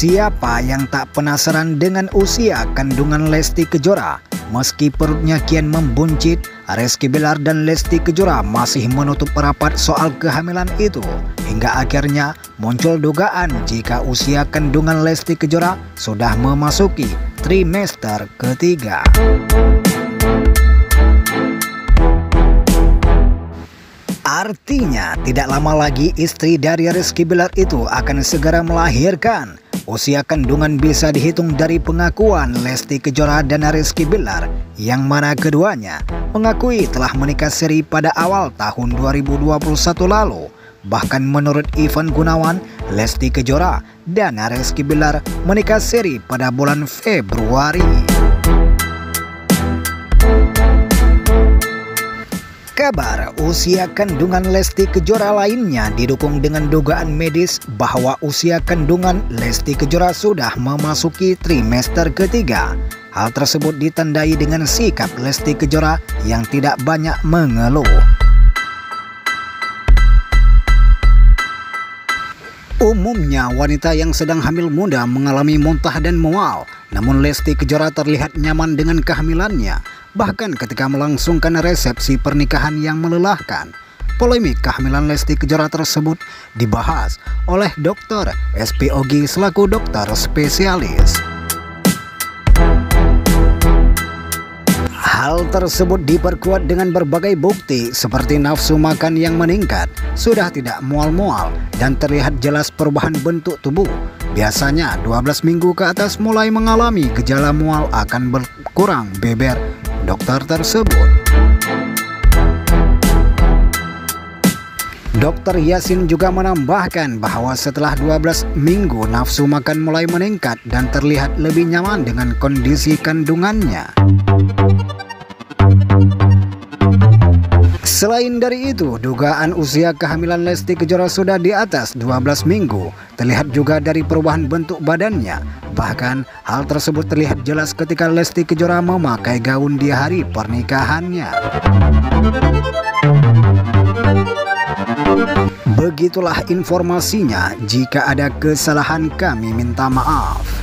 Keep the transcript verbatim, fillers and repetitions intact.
Siapa yang tak penasaran dengan usia kandungan Lesti Kejora? Meski perutnya kian membuncit, Rizky Bilar dan Lesti Kejora masih menutup rapat soal kehamilan itu. Hingga akhirnya muncul dugaan jika usia kandungan Lesti Kejora sudah memasuki trimester ketiga. Artinya tidak lama lagi istri dari Rizky Bilar itu akan segera melahirkan. Usia kandungan bisa dihitung dari pengakuan Lesti Kejora dan Rizky Bilar, yang mana keduanya mengakui telah menikah siri pada awal tahun dua ribu dua puluh satu lalu. Bahkan menurut Ivan Gunawan, Lesti Kejora dan Rizky Bilar menikah siri pada bulan Februari. Kabar usia kandungan Lesti Kejora lainnya didukung dengan dugaan medis bahwa usia kandungan Lesti Kejora sudah memasuki trimester ketiga. Hal tersebut ditandai dengan sikap Lesti Kejora yang tidak banyak mengeluh. Umumnya wanita yang sedang hamil muda mengalami muntah dan mual, namun Lesti Kejora terlihat nyaman dengan kehamilannya. Bahkan ketika melangsungkan resepsi pernikahan yang melelahkan, polemik kehamilan Lesti Kejora tersebut dibahas oleh dokter S P O G selaku dokter spesialis. Hal tersebut diperkuat dengan berbagai bukti seperti nafsu makan yang meningkat, sudah tidak mual-mual, dan terlihat jelas perubahan bentuk tubuh. Biasanya dua belas minggu ke atas mulai mengalami gejala mual akan berkurang beber dokter tersebut. Dokter Yasin juga menambahkan bahwa setelah dua belas minggu nafsu makan mulai meningkat dan terlihat lebih nyaman dengan kondisi kandungannya. Selain dari itu, dugaan usia kehamilan Lesti Kejora sudah di atas dua belas minggu terlihat juga dari perubahan bentuk badannya. Bahkan hal tersebut terlihat jelas ketika Lesti Kejora memakai gaun di hari pernikahannya. Begitulah informasinya. Jika ada kesalahan kami minta maaf.